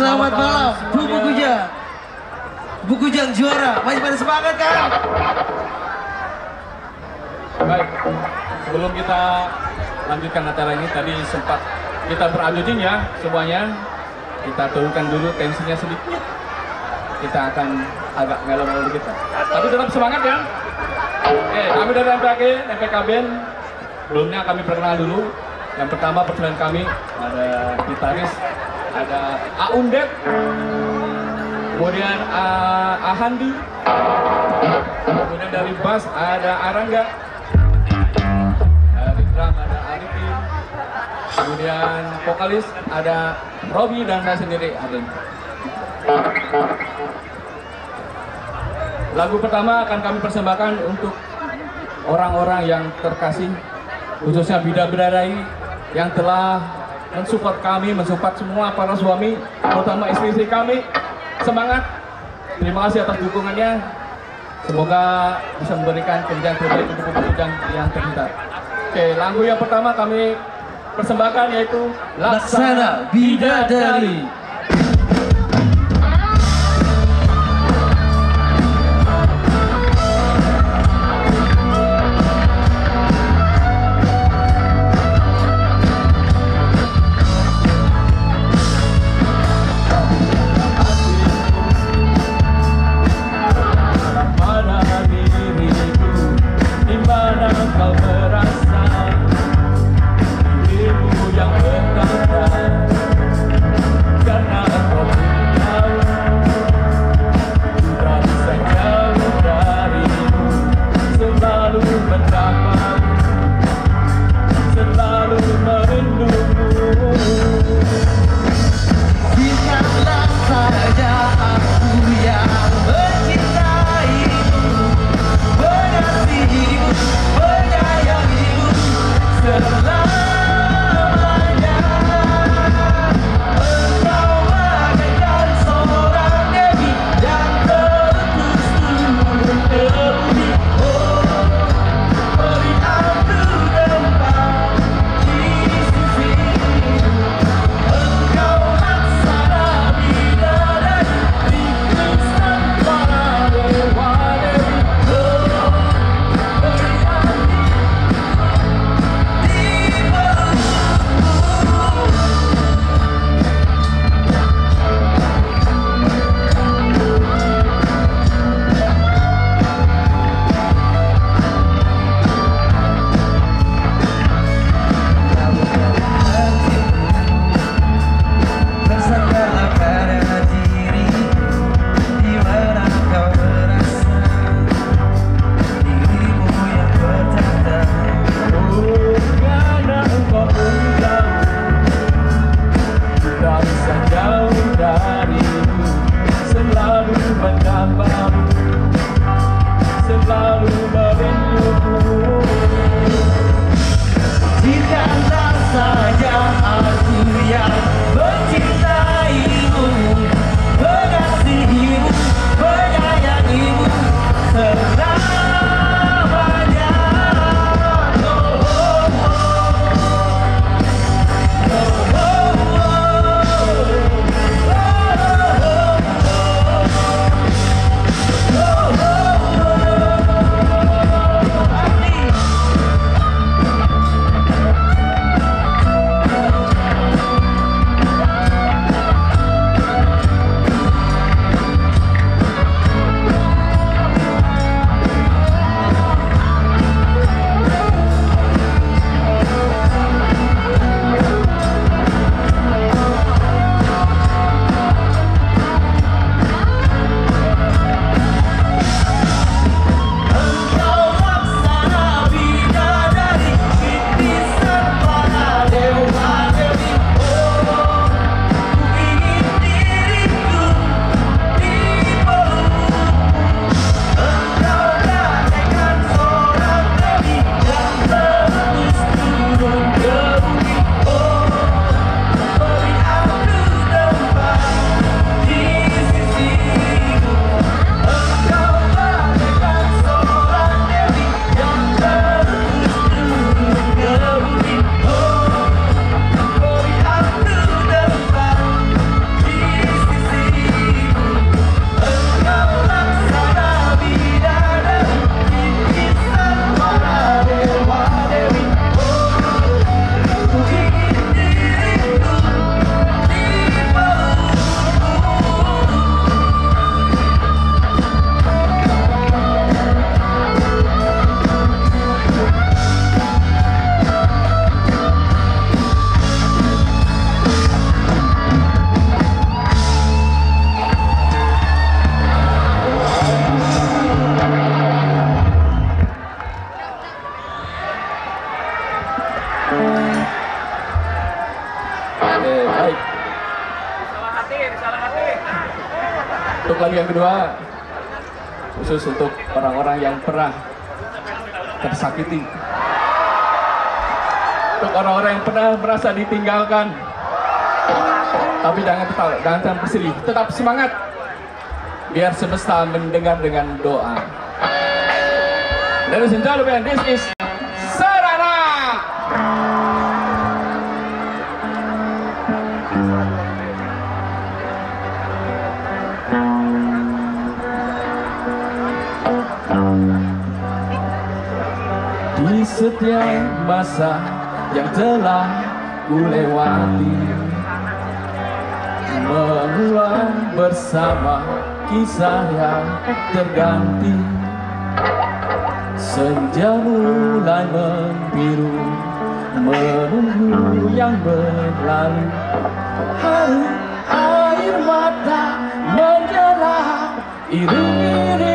Selamat malam, Bu Kujang. Bu Kujang juara, masih pada semangat kan? Baik, sebelum kita lanjutkan acara ini, tadi sempat kita beradu jing ya semuanya. Kita turunkan dulu tensinya sedikit. Kita akan agak melo-melo dikit. Tapi tetap semangat ya. Oke, kami dari MPK Band. Sebelumnya kami perkenalan dulu. Yang pertama personel kami ada gitaris, ada Aundet, kemudian Ahandi, kemudian dari bass ada Arangga, dari drum ada Arifin, kemudian vokalis ada Robi dan saya sendiri Aden. Lagu pertama akan kami persembahkan untuk orang-orang yang terkasih, khususnya bidadari yang telah mensupport kami, mensupport semua para suami, terutama istri-istri kami. Semangat, terima kasih atas dukungannya. Semoga bisa memberikan kerjaan terbaik untuk Kujang yang tercinta. Oke, lagu yang pertama kami persembahkan yaitu Laksana Bidadari. Dan lagu yang kedua khusus untuk orang-orang yang pernah tersakiti, untuk orang-orang yang pernah merasa ditinggalkan. Tapi jangan bersedih, tetap semangat. Biar semesta mendengar dengan doa. Ladies and gentlemen, this is Sarana. Di setiap masa yang telah ku lewati, mengulang bersama kisah yang terganti. Senja mulai membiru, menunggu yang berlalu. Hari air mata menjelang, iring-iring